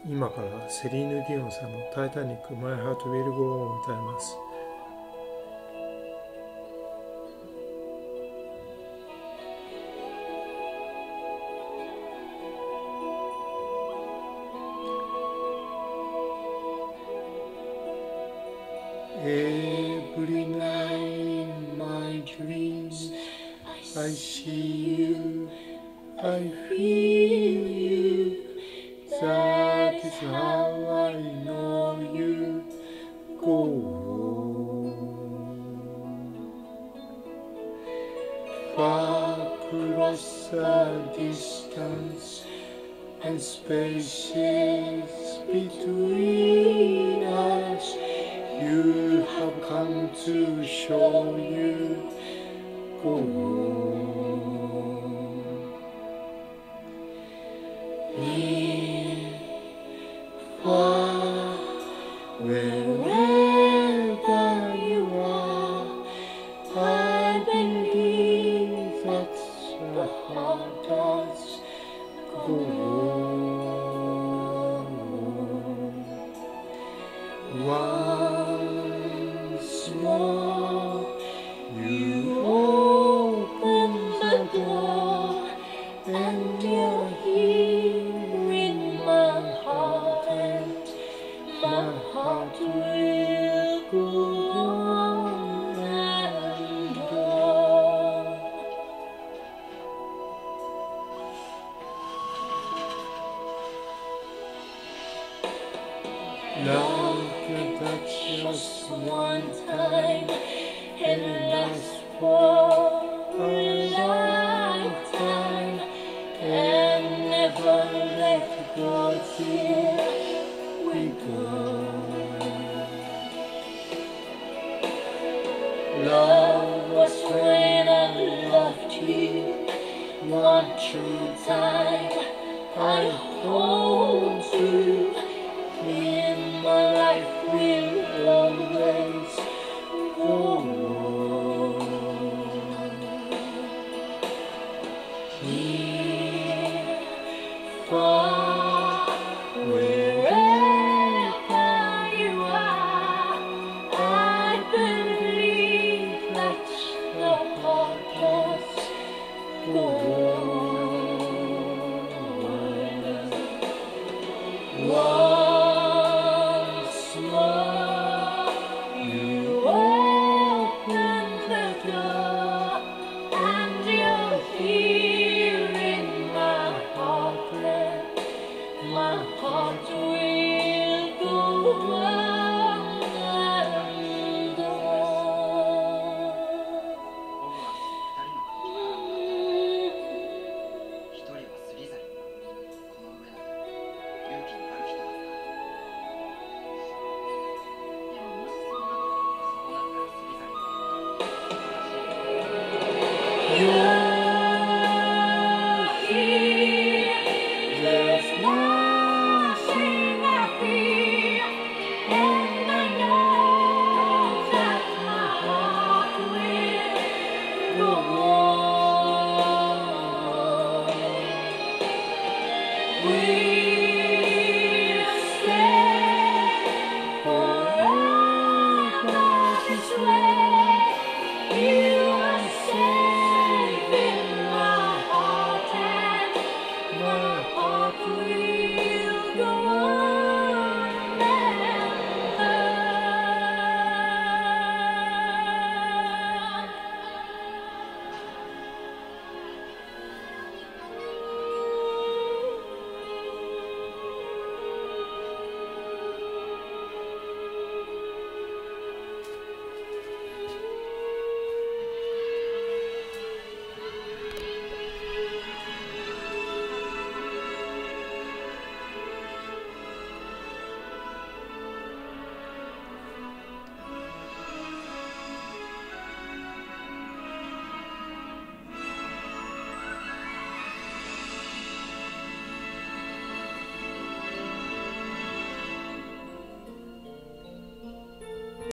今からセリーヌ・ディオンさんのタイタニック My Heart Will Go On を歌います。Every night in my dreams I see you, I feel you, that is how I know you go on. Far across the distance and spaces between us, you have come to show you go on. Near, far, wherever you are, I believe that the heart does go on. Once more, you open the door, and you're here in my heart, and my heart will go on and on. Love can touch just one time and last for a lifetime, and never let go till we go. Love was when I loved you one true time. I hold you